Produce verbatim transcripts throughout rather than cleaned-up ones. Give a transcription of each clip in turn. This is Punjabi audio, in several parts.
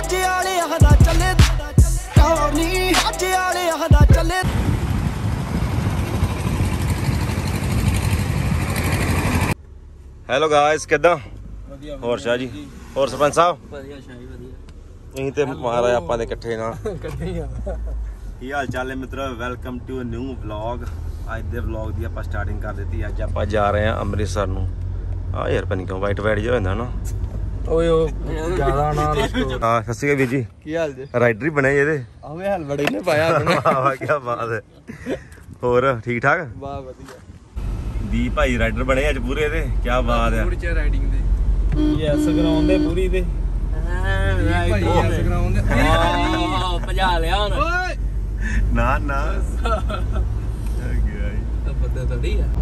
हाजे वाले हदा चले टॉनी हाजे वाले हदा चले। हेलो गाइस किदा होर शाह जी होर सरपंच साहब ਵਧੀਆ ਸ਼ਾਹੀ ਵਧੀਆ ਤੁਸੀਂ ਤੇ ਮਹਾਰਾਜ ਆਪਾਂ ਦੇ ਇਕੱਠੇ ਨਾ ਇਕੱਠੇ ਹੀ ਆ। ਕੀ ਹਾਲ ਚਾਲ ਹੈ ਮਿੱਤਰੋ welcome to a new vlog. ਅੱਜ ਦੇ ਵਲੌਗ ਦੀ ਆਪਾਂ ਸਟਾਰਟਿੰਗ ਕਰ ਦਿੱਤੀ। ਅੱਜ ਆਪਾਂ ਜਾ ਰਹੇ ਹਾਂ ਅੰਮ੍ਰਿਤਸਰ ਨੂੰ। ਆ ਯਾਰ ਪਤਾ ਨਹੀਂ ਕਿਉਂ ਵਾਈਟ ਵਾਈਟ ਜਿਹਾ ਹੁੰਦਾ ਨਾ ਓਏ ਉਹ ਜ਼ਿਆਦਾ ਨਾ ਹਾਂ। ਸਤਿ ਸ਼੍ਰੀ ਅਕਾਲ ਵੀਰ ਜੀ ਕੀ ਹਾਲ ਜੀ ਰਾਈਡਰ ਹੀ ਬਣੇ ਇਹਦੇ ਆਵੇ ਹਲ ਬੜੇ ਨੇ ਪਾਇਆ ਵਾਹ ਕੀ ਬਾਤ ਹੈ। ਹੋਰ ਠੀਕ ਠਾਕ ਵਾਹ ਵਧੀਆ ਦੀ ਭਾਈ ਰਾਈਡਰ ਬਣੇ ਅੱਜ ਪੂਰੇ ਇਹਦੇ ਕੀ ਬਾਤ ਹੈ। ਪੂਰੀ ਚ ਰਾਈਡਿੰਗ ਦੇ ਯੈਸ ਗਰਾਉਂਡ ਦੇ ਪੂਰੀ ਦੇ ਭਾਈ ਯੈਸ ਗਰਾਉਂਡ ਦੇ ਆ ਭਜਾ ਲਿਆ ਹੁਣ ਓਏ ਨਾ ਨਾ ਤਾਂ ਪਤਾ ਥੋੜੀ ਆ।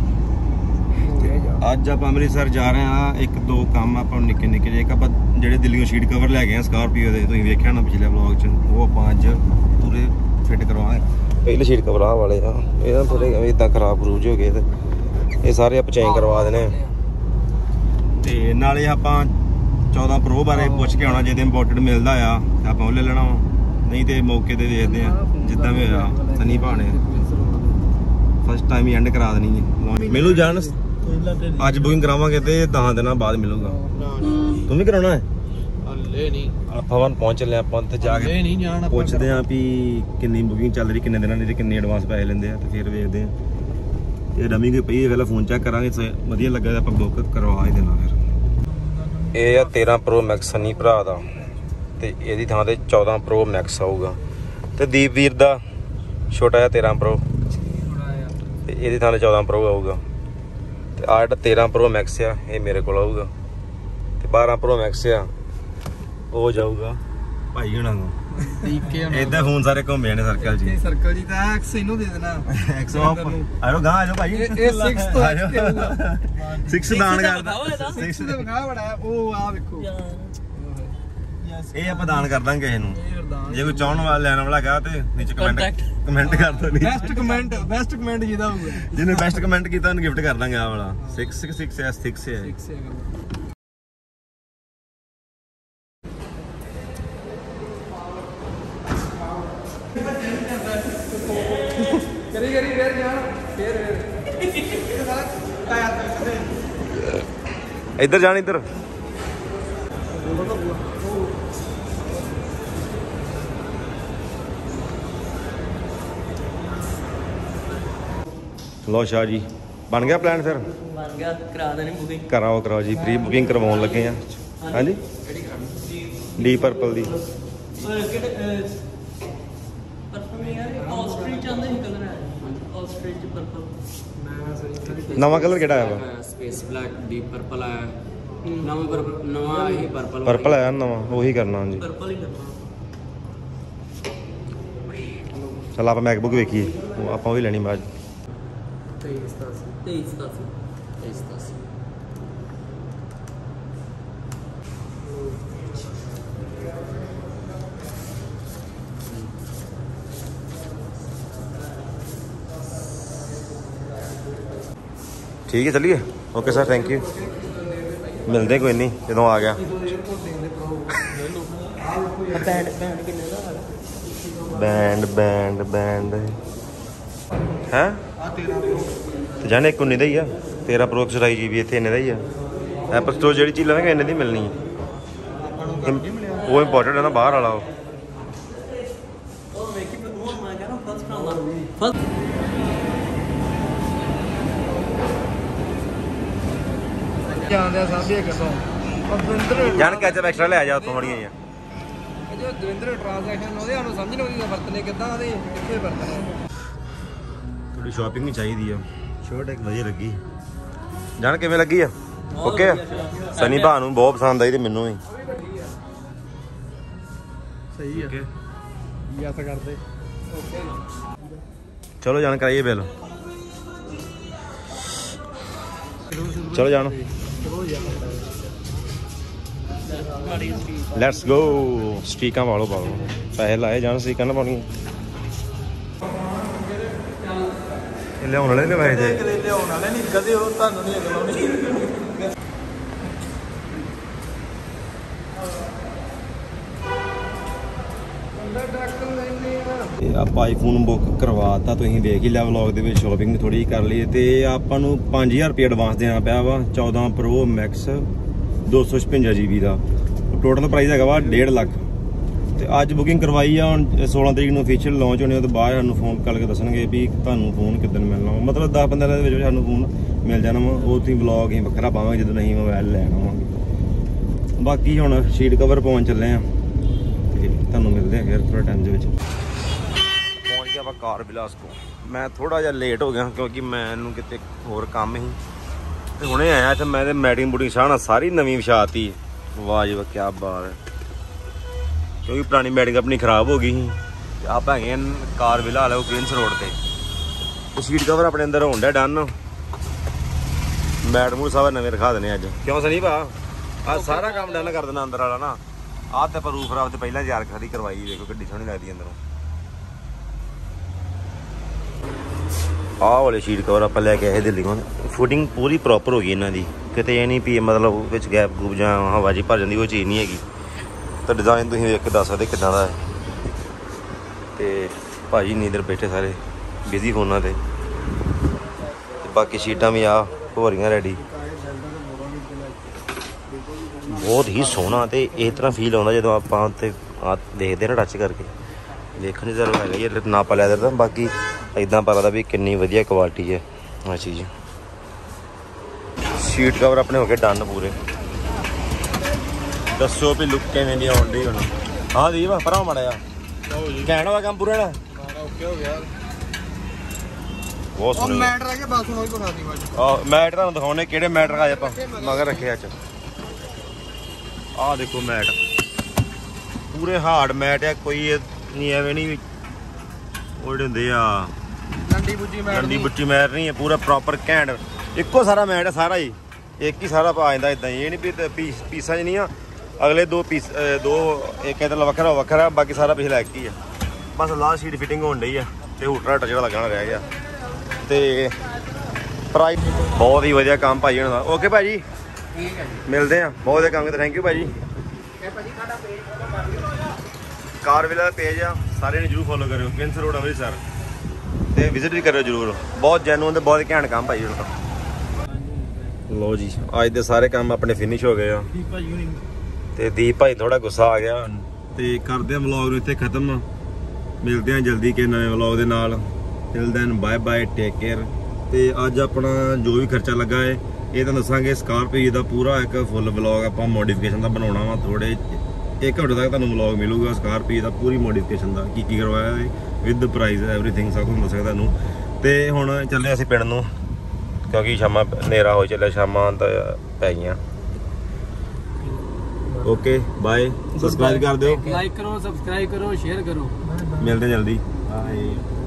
ਅੱਜ ਆਪਾਂ ਅੰਮ੍ਰਿਤਸਰ ਜਾ ਰਹੇ ਹਾਂ। ਇੱਕ ਦੋ ਕੰਮ ਆਪਾਂ ਨਿੱਕੇ ਨਿੱਕੇ ਜਿਹੇ ਆਪਾਂ ਜਿਹੜੇ ਦਿੱਲੀੋਂ ਸ਼ੀਟ ਕਵਰ ਲੈ ਗਏ ਆ ਸਕਾਰਪੀਓ ਦੇ ਤੁਸੀਂ ਵੇਖਿਆ ਨਾ ਪਿਛਲੇ ਵਲੌਗ 'ਚ ਉਹ ਆਪਾਂ ਅੱਜ ਪੂਰੇ ਫਿੱਟ ਕਰਵਾਵਾਂਗੇ। ਪਹਿਲੇ ਸ਼ੀਟ ਕਵਰ ਆਹ ਵਾਲੇ ਆ ਇਹ ਥੋੜੇ ਇਦਾਂ ਖਰਾਬ ਰੂਜ ਹੋ ਗਏ ਤੇ ਇਹ ਸਾਰੇ ਆਪਾਂ ਚੇਂਜ ਕਰਵਾ ਦੇਣੇ ਤੇ ਨਾਲੇ ਆਪਾਂ ਚੌਦਾਂ ਪ੍ਰੋ ਬਾਰੇ ਪੁੱਛ ਕੇ ਆਉਣਾ। ਜੇ ਇੰਪੋਰਟਡ ਮਿਲਦਾ ਆ ਆਪਾਂ ਉਹ ਲੈ ਲੈਣਾ ਨਹੀਂ ਤੇ ਮੌਕੇ ਤੇ ਵੇਖਦੇ ਆ ਜਿੱਦਾਂ ਵੀ ਹੋਇਆ ਸਨੀ ਭਾਣੇ ਫਸਟ ਟਾਈਮ ਹੀ ਐਂਡ ਕਰਾ ਦੇਣੀ ਹੈ। ਮੈਨੂੰ ਜਾਣ ਅੱਜ ਬੁਕਿੰਗ ਕਰਾਵਾਂਗੇ ਤੇ ਦਸ ਦਿਨਾਂ ਬਾਅਦ ਮਿਲੂਗਾ। ਤੂੰ ਵੀ ਕਰਾਉਣਾ ਹੈ ਹਲੇ ਨਹੀਂ ਆਪਾਂ ਵਨ ਪਹੁੰਚ ਚੱਲੇ ਆਪਾਂ ਉੱਥੇ ਜਾ ਕੇ ਨਹੀਂ ਜਾਣਾ ਪੁੱਛਦੇ ਆਂ ਵੀ ਕਿੰਨੀ ਬੁਕਿੰਗ ਚੱਲ ਰਹੀ ਕਿੰਨੇ ਦਿਨਾਂ ਦੀ ਕਿੰਨੇ ਐਡਵਾਂਸ ਪੈਸੇ ਲੈਂਦੇ ਆ ਤੇ ਫਿਰ ਵੇਖਦੇ ਆ ਤੇ ਰਮੀ ਕੋਈ ਪਈ ਪਹਿਲਾਂ ਫੋਨ ਚੈੱਕ ਕਰਾਂਗੇ ਵਧੀਆ ਲੱਗਾ ਤਾਂ ਆਪਾਂ ਬੁੱਕ ਕਰਵਾ ਹੀ ਦੇਣਾ। ਫਿਰ ਇਹ ਆ ਤੇਰਾਂ ਪ੍ਰੋ ਮੈਕਸ ਸਨੀ ਭਰਾ ਦਾ ਤੇ ਇਹਦੀ ਥਾਂ ਤੇ ਚੌਦਾਂ ਪ੍ਰੋ ਮੈਕਸ ਆਊਗਾ ਤੇ ਦੀਪ ਵੀਰ ਦਾ ਛੋਟਾ ਜਿਹਾ ਤੇਰਾਂ ਪ੍ਰੋ ਤੇ ਇਹਦੀ ਥਾਂ ਤੇ ਚੌਦਾਂ ਪ੍ਰੋ ਆਊਗਾ ਤੇ ਆਹ ਜਿਹੜਾ ਤੇਰਾਂ ਪ੍ਰੋ ਮੈਕਸ ਆ ਇਹ ਮੇਰੇ ਕੋਲ ਆਊਗਾ ਤੇ ਬਾਰਾਂ ਪ੍ਰੋ ਮੈਕਸ ਆ ਉਹ ਜਾਊਗਾ ਭਾਈ ਹੁਣਾਂ ਨੂੰ ਏਦਾਂ ਫੋਨ ਸਾਰੇ ਘੁੰਮੇ ਨੇ ਸਰਕਲ ਜੀ ਸਰਕਲ ਜੀ ਤਾਂ ਐਕਸ ਇਹਨੂੰ ਦੇ ਦੇਣਾ ਐਕਸ ਆਰੋ ਗਾਂ ਆਜੋ ਭਾਈ ਇਹ ਛੇ ਤੋਂ ਛੇ ਦਾਨ ਕਰਦਾ ਛੇ ਤੇ ਵਿਖਾ ਬੜਾ ਉਹ ਆ ਵੇਖੋ ਇਹ ਆਪਾਂ ਦਾਨ ਕਰ ਦਾਂਗੇ ਕਿਸੇ ਨੂੰ ਜੇ ਕੋਈ ਚਾਹਣ ਵਾਲਾ ਲੈਣ ਵਾਲਾ ਹੈਗਾ ਤੇ ਨੀਚੇ ਕਮੈਂਟ ਕਮੈਂਟ ਕਰ ਦੋ ਬੈਸਟ ਕਮੈਂਟ ਬੈਸਟ ਕਮੈਂਟ ਜਿਹਦਾ ਹੋਊਗਾ ਜਿਹਨੇ ਬੈਸਟ ਕਮੈਂਟ ਕੀਤਾ ਉਹਨੂੰ ਗਿਫਟ ਕਰ ਦਾਂਗੇ ਆ ਵਾਲਾ ਛੇ ਛੇ ਛੇ ਐਸ ਛੇ ਹੈ। ਕਰੀ ਕਰੀ ਫੇਰ ਜਾਣ ਫੇਰ ਇੱਧਰ ਜਾਣ ਇੱਧਰ ਲੋ ਸ਼ਾਹ ਜੀ ਬਣ ਗਿਆ ਪਲਾਨ ਫਿਰ ਬਣ ਗਿਆ ਕਰਾ ਦੇਣੀ ਬੁਕਿੰਗ ਕਰਾਓ ਕਰਾਓ ਜੀ ਪ੍ਰੀ ਬੁਕਿੰਗ ਕਰਵਾਉਣ ਲੱਗੇ ਆ। ਹਾਂਜੀ ਡੀ ਪਰਪਲ ਦੀ ਨਵਾਂ ਕਲਰ ਕਿਹੜਾ ਆਇਆ ਵਾ ਸਪੇਸ ਬਲੈਕ ਡੀਪ ਪਰਪਲ ਆਇਆ ਨਵਾਂ ਪਰਪਲ ਨਵਾਂ ਇਹ ਪਰਪਲ ਪਰਪਲ ਆਇਆ ਨਵਾਂ ਉਹੀ ਕਰਨਾ ਹਾਂਜੀ ਪਰਪਲ ਹੀ ਕਰਨਾ। ਚਲ ਆਪਾਂ ਮੈਕਬੁੱਕ ਵੇਖੀਏ ਆਪਾਂ ਉਹ ਵੀ ਲੈਣੀ ਬਾਅਦ ਤੇਈਸ ਤੇਈਸ ਤੇਈਸ ਤੇਈਸ ठीक है चलिए ओके सर थैंक यू मिलते कोई नहीं जो आ गया बैंड बैंड बैंड है जाने एक उन्नी का ही आ तेरह प्रो चौराई जी बी इतने का ही आ एप्पल स्टोर जी चीज़ लवेंगे इन्ने की मिलनी है वो इंपोर्टेंट है ना बाहर वाला ਜਾਨ ਕੈਚਅਪ ਐਕਸਟਰਾ ਲੈ ਜਾ ਥੋੜੀਆਂ ਜਿਹੀਆਂ ਜੋ ਦਵਿੰਦਰ ਟ੍ਰਾਂਜੈਕਸ਼ਨ ਉਹਦੇ ਸਾਨੂੰ ਸਮਝ ਨਹੀਂ ਆਉਂਦੀ ਵਰਤਨੇ ਕਿੱਦਾਂ ਉਹਦੇ ਕਿੱਥੇ ਵਰਤਨੇ ਥੋੜੀ ਸ਼ਾਪਿੰਗ ਵੀ ਚਾਹੀਦੀ ਆ। ਸ਼ਰਟ ਇੱਕ ਵਧੀਆ ਲੱਗੀ ਜਾਨ ਕਿਵੇਂ ਲੱਗੀ ਆ ਓਕੇ ਆ ਸਨੀ ਭਾ ਨੂੰ ਬਹੁਤ ਪਸੰਦ ਆਈ ਤੇ ਮੈਨੂੰ ਵੀ ਸਹੀ ਆ ਯਾਦ ਕਰਦੇ ਓਕੇ ਚਲੋ ਜਾਨ ਕਰਾਈਏ ਬਿੱਲ ਚਲੋ ਜਾਣ ਲੈਟਸ ਗੋ ਸਟੀਕਾਂ ਵਾਲੋ ਪਾਓ ਪੈਸੇ ਲਾਏ ਜਾਣ ਸਟੀਕਾਂ ਨਾ ਪਾਉਣੀਆਂ ਲਿਆਉਣ ਵਾਲੇ ਨੇ ਪੈਸੇ ਲਿਆਉਣ ਵਾਲੇ ਨਹੀਂ ਕਦੇ ਉਹ ਤੁਹਾਨੂੰ ਨਹੀਂ ਅਗਲਾਉਣੀ ਤੇ ਆਪਾਂ ਆਈਫੋਨ ਬੁੱਕ ਕਰਵਾਤਾ, ਤੁਸੀਂ ਵੇਖ ਹੀ ਲਿਆ ਵਲੌਗ ਦੇ ਵਿੱਚ, ਸ਼ਾਪਿੰਗ ਥੋੜੀ ਕਰ ਲਈ ਤੇ ਆਪਾਂ ਨੂੰ ਪੰਜ ਹਜ਼ਾਰ ਰੁਪਏ ਐਡਵਾਂਸ ਦੇਣਾ ਪਿਆ ਵਾ। ਚੌਦਾਂ ਪ੍ਰੋ ਮੈਕਸ ਦੋ ਸੌ ਛਪੰਜਾ ਜੀ ਬੀ ਦਾ ਟੋਟਲ ਪ੍ਰਾਈਸ ਹੈਗਾ ਵਾ ਡੇਢ ਲੱਖ। ਤੇ ਅੱਜ ਬੁਕਿੰਗ ਕਰਵਾਈ ਆ, ਹੁਣ ਸੋਲਾਂ ਤਰੀਕ ਨੂੰ ਅਫੀਸ਼ੀਅਲ ਲਾਂਚ ਹੋਣੇ, ਉਹ ਤੋਂ ਬਾਅਦ ਸਾਨੂੰ ਫੋਨ ਕਰਕੇ ਦੱਸਣਗੇ ਵੀ ਤੁਹਾਨੂੰ ਫੋਨ ਕਿੱਦਣ ਮਿਲਣਾ ਵਾ। ਮਤਲਬ ਦਸ ਪੰਦਰਾਂ ਦੇ ਵਿੱਚ ਸਾਨੂੰ ਫੋਨ ਮਿਲ ਜਾਣਾ ਵਾ। ਉਹ ਤੁਸੀਂ ਵਲੌਗ ਅਸੀਂ ਵੱਖਰਾ ਪਾਵਾਂਗੇ ਜਦੋਂ ਅਸੀਂ ਮੋਬਾਈਲ ਲੈਣ ਆਵਾਂਗੇ। ਬਾਕੀ ਹੁਣ ਸ਼ੀਟ ਕਵਰ ਪਾਉਣ ਚੱਲੇ ਆ ਤੇ ਤੁਹਾਨੂੰ ਮਿਲਦੇ ਆ ਫਿਰ ਥੋੜਾ ਟਾਈਮ ਦੇ ਵਿੱਚ। ਪਹੁੰਚ ਗਿਆ ਵਾ ਕਾਰ ਬਿਲਾਸ ਕੋ। ਮੈਂ ਥੋੜਾ ਜਿਹਾ ਲੇਟ ਹੋ ਗਿਆ ਕਿਉਂਕਿ ਮੈਨੂੰ ਕਿਤੇ ਹੋਰ ਕੰਮ ਸੀ ਤੇ ਹੁਣੇ ਆਇਆ ਤੇ ਮੈਂ ਤੇ ਮੈਟਿੰਗ ਬੂਟਿੰਗ ਸ਼ਾਹ ਨਾਲ ਸਾਰੀ ਨਵੀਂ ਵਿਛਾਤੀ। ਵਾਹ ਜੀ ਵਾਹ, ਕਿਆ ਬਾਤ ਹੈ। ਕਿਉਂਕਿ ਪੁਰਾਣੀ ਮੈਟਿੰਗ ਆਪਣੀ ਖਰਾਬ ਹੋ ਗਈ ਸੀ ਤੇ ਆਪ ਹੈਗੇ ਕਾਰ ਵਿਲਾ ਵਾਲੇ ਕੁਇਨਸ ਰੋਡ ਤੇ। ਸੀਟ ਕਵਰ ਆਪਣੇ ਅੰਦਰ ਹੋਣ ਡਿਆ ਡਨ। ਮੈਟ ਮੂਟ ਸਭ ਨਵੇਂ ਰਖਾ ਦੇਣੇ ਅੱਜ। ਕਿਉਂ ਸਨੀ ਭਾ? ਆ ਸਾਰਾ ਕੰਮ ਡਨ ਕਰ ਦੇਣਾ ਅੰਦਰ ਵਾਲਾ ਨਾ। ਆਹ ਤੇ ਆਪਾਂ ਰੂਫ ਰਾਫ ਤੇ ਪਹਿਲਾਂ ਤਿਆਰ ਖੜੀ ਕਰਵਾਈ। ਦੇਖੋ ਗੱਡੀ ਸੋਹਣੀ ਲੱਗਦੀ ਅੰਦਰੋਂ। ਆਹ ਵਾਲੇ ਸ਼ੀਟ ਕਵਰ ਆਪਾਂ ਲੈ ਕੇ ਆਏ ਦਿੱਲੀੋਂ। ਫੁਟਿੰਗ ਪੂਰੀ ਪ੍ਰੋਪਰ ਹੋ ਗਈ ਇਹਨਾਂ ਦੀ, ਕਿਤੇ ਇਹ ਨਹੀਂ ਵੀ ਮਤਲਬ ਵਿੱਚ ਗੈਪ ਗੂਪ ਜਾਂ ਹਵਾ ਜੀ ਭਰ ਜਾਂਦੀ, ਉਹ ਚੀਜ਼ ਨਹੀਂ ਹੈਗੀ। ਤਾਂ ਡਿਜ਼ਾਈਨ ਤੁਸੀਂ ਵੇਖ ਕੇ ਦੱਸ ਸਕਦੇ ਕਿੱਦਾਂ ਦਾ ਹੈ। ਤੇ ਭਾਜੀ ਨੀਂਦਰ ਬੈਠੇ ਸਾਰੇ ਬਿਜ਼ੀ ਫੋਨਾਂ ਤੇ। ਬਾਕੀ ਸੀਟਾਂ ਵੀ ਆ ਹੋ ਰਹੀਆਂ ਰੈਡੀ। ਬਹੁਤ ਹੀ ਸੋਹਣਾ ਤੇ ਇਸ ਤਰ੍ਹਾਂ ਫੀਲ ਆਉਂਦਾ ਜਦੋਂ ਆਪਾਂ ਉੱਤੇ ਆ ਦੇਖਦੇ ਨਾ ਟੱਚ ਕਰਕੇ। ਦੇਖਣ ਨੂੰ ਜ਼ਰੂਰ ਹੈਗਾ ਇਹ ਨਾ ਪਾ ਲੈਦਰ ਦਾ। ਬਾਕੀ ਇੱਦਾਂ ਪਤਾ ਲੱਗਦਾ ਵੀ ਕਿੰਨੀ ਵਧੀਆ ਕੁਆਲਿਟੀ ਹੈ ਆਹ ਚੀਜ਼। ਸੀਟ ਕਵਰ ਆਪਣੇ ਹੋ ਗਏ ਡਨ ਪੂਰੇ। ਦੱਸੋ ਵੀ ਲੁੱਕ ਕਿਵੇਂ ਦੀ ਆਉਣ ਡਈ ਹੁਣ? ਹਾਂ ਦੀਪ ਭਰਾ ਮਾੜਾ ਆ ਘੈਂਟ ਹੋਇਆ ਕੰਮ ਪੂਰਾ ਨਾ। ਓਕੇ ਹੋ ਗਿਆ। ਬਹੁਤ ਸੋਹਣਾ ਮੈਟ ਰਹਿ ਗਿਆ ਬਸ ਹੁਣ ਉਹੀ ਦਿਖਾਤੀ ਬਾਅਦ। ਆਹ ਮੈਟ ਤੁਹਾਨੂੰ ਦਿਖਾਉਣੇ ਕਿਹੜੇ ਮੈਟ ਰਖਾਏ ਆਪਾਂ ਮਗਰ ਰੱਖੇ ਅੱਜ। ਆਹ ਦੇਖੋ ਮੈਟ ਪੂਰੇ ਹਾਰਡ ਮੈਟ ਆ, ਕੋਈ ਨਹੀਂ ਐਵੇਂ ਨਹੀਂ ਉਹ ਜਿਹੜੇ ਹੁੰਦੇ ਆ ਡੰਡੀ ਬੁੱਚੀ ਮੈਟ। ਡੰਡੀ ਬੁੱਚੀ ਮੈਟ ਨਹੀਂ ਹੈ, ਪੂਰਾ ਪ੍ਰੋਪਰ ਘੈਂਟ ਇੱਕੋ ਸਾਰਾ ਮੈਟ ਹੈ ਸਾਰਾ ਹੀ ਇੱਕ ਹੀ ਸਾਰਾ ਪਾ ਜਾਂਦਾ। ਇਦਾਂ ਇਹ ਨਹੀਂ ਵੀ ਪੀਸ ਪੀਸਾਂ 'ਚ ਨਹੀਂ ਆ। ਅਗਲੇ ਦੋ ਪੀਸ ਦੋ ਇੱਕ ਇੱਧਰ ਵੱਖਰਾ ਵੱਖਰਾ, ਬਾਕੀ ਸਾਰਾ ਪਿਛਲਾ ਇੱਕ ਹੀ ਆ। ਬਸ ਲਾਸਟ ਸ਼ੀਟ ਫਿਟਿੰਗ ਹੋਣ ਡਈ ਆ ਤੇ ਹੂਟਰ ਹਟ ਜਿਹੜਾ ਲੱਗਣਾ ਰਹਿ ਗਿਆ। ਤੇ ਪ੍ਰਾਈਸ ਬਹੁਤ ਹੀ ਵਧੀਆ ਕੰਮ ਭਾਈ ਉਹਨਾਂ ਦਾ। ਓਕੇ ਭਾਜੀ ਠੀਕ ਹੈ ਜੀ, ਮਿਲਦੇ ਆ। ਬਹੁਤ ਵਧੀਆ ਕੰਮ ਕੀਤਾ, ਥੈਂਕ ਯੂ ਭਾਜੀ। ਕਾਰ ਵਿਲਾ ਦਾ ਪੇਜ ਆ, ਸਾਰਿਆਂ ਨੇ ਜਰੂਰ ਫੋਲੋ ਕਰਿਓ। ਕਿੰਸ ਰੋਡ ਅੰਮ੍ਰਿਤਸਰ ਤੇ ਵਿਜ਼ਿਟ ਵੀ ਕਰਿਓ ਜਰੂਰ। ਬਹੁਤ ਜੈਨੂਅਨ ਤੇ ਬਹੁਤ ਘੈਂਟ ਕੰਮ ਭਾਈ ਉਹਨਾਂ ਦਾ। ਲੋ ਜੀ ਅੱਜ ਦੇ ਸਾਰੇ ਕੰਮ ਆਪਣੇ ਫਿਨਿਸ਼ ਹੋ ਗਏ ਆ ਤੇ ਦੀਪ ਭਾਈ ਥੋੜਾ ਗੁੱਸਾ ਆ ਗਿਆ ਤੇ ਕਰਦੇ ਆ ਵਲੌਗ ਨੂੰ ਇੱਥੇ ਖਤਮ। ਮਿਲਦੇ ਆ ਜਲਦੀ ਕਿ ਨਵੇਂ ਵਲੌਗ ਦੇ ਨਾਲ। Till then bye bye, take care. ਤੇ ਅੱਜ ਆਪਣਾ ਜੋ ਵੀ ਖਰਚਾ ਲੱਗਾ ਹੈ ਇਹ ਤਾਂ ਦੱਸਾਂਗੇ। ਸਕਾਰਪੀਓ ਦਾ ਪੂਰਾ ਇੱਕ ਫੁੱਲ ਵਲੌਗ ਆਪਾਂ ਮੋਡੀਫਿਕੇਸ਼ਨ ਦਾ ਬਣਾਉਣਾ ਵਾ। ਥੋੜੇ ਇੱਕ ਘੰਟੇ ਤੱਕ ਤੁਹਾਨੂੰ ਵਲੌਗ ਮਿਲੂਗਾ ਸਕਾਰਪੀਓ ਦਾ ਪੂਰੀ ਮੋਡੀਫਿਕੇਸ਼ਨ ਦਾ, ਕੀ ਕੀ ਕਰਵਾਇਆ ਵਿਦ ਪ੍ਰਾਈਸ ਐਵਰੀਥਿੰਗ ਸਭ ਕੁਝ ਦੱਸਾਂਗੇ ਤੁਹਾਨੂੰ। ਤੇ ਹੁਣ ਚੱਲੇ ਅਸੀਂ ਪਿੰਡ ਨੂੰ ਕਿਉਂਕਿ ਸ਼ਾਮਾਂ ਹਨੇਰਾ ਹੋ ਚੱਲਿਆ, ਸ਼ਾਮਾਂ ਤਾਂ ਪੈ ਗਈਆਂ। ਓਕੇ ਬਾਏ, ਸਬਸਕ੍ਰਾਈਬ ਕਰ ਦਿਓ, ਲਾਈਕ ਕਰੋ, ਸਬਸਕ੍ਰਾਈਬ ਕਰੋ, ਸ਼ੇਅਰ ਕਰੋ। ਮਿਲਦੇ ਜਲਦੀ। ਬਾਏ।